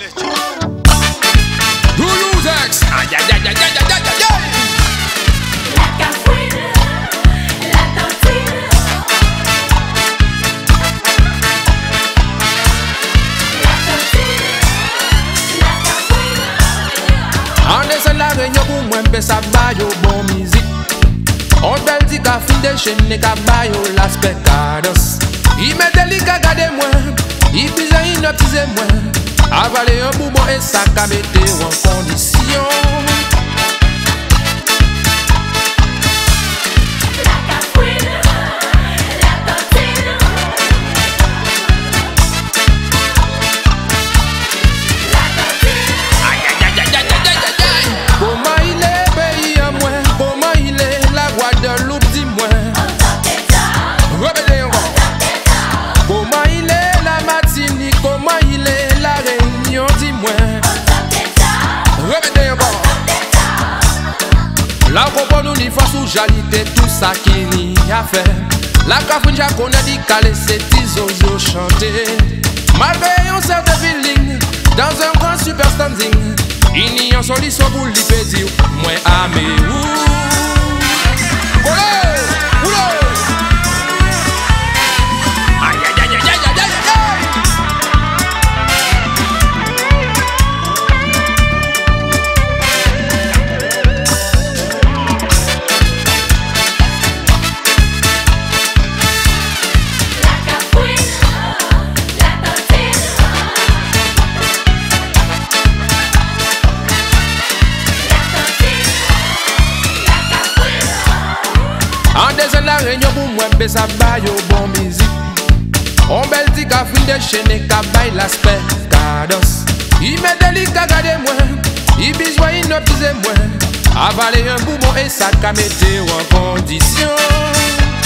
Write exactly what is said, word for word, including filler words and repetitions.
Doulouzex. Aïe aïe aïe aïe aïe aïe aïe aïe. La Cafrine, la dentine. La dentine, la Cafrine. En descend la réunion pour moi, mais ça va yo bon musique. On belle dit Cafrine de Chenn et Cabayo l'aspect cadence. Il met délicat garder moi, il pise il ne pise moi. Avaler un boubon et ça qu'a mettre en condition. La Cafrine, la dentine. La dentine. Aïe aïe aïe aïe aïe aïe aïe aïe. Comment il est pays à moi, comment il est la Guadeloupe dis-moi. Rebelle encore. Comment il est la Martinique, comment il est la Réunion dis-moi. Rebelle encore. La comprend nous ni force ou jalité, tout ça qui n'y a fait. La Cafrine j'ai qu'on a dit qu'à laisser tisozo chanter. Malgré un certain feeling, dans un grand super standing, il n'y a une solution pour lui dire, moi amé ou. Olé, olé. Aïe aïe aïe aïe aïe aïe aïe aïe. La Cafrine, la dentine. La dentine, la Cafrine. En descend la réunion pour moi, mais ça va yo bon musique. On belle dit Cafrine de Chenn et Cabaye l'aspect cadence. Il met délicat garder moi, il besoin il ne pise moi. Avaler un boubon et ça qu'a mettre en condition.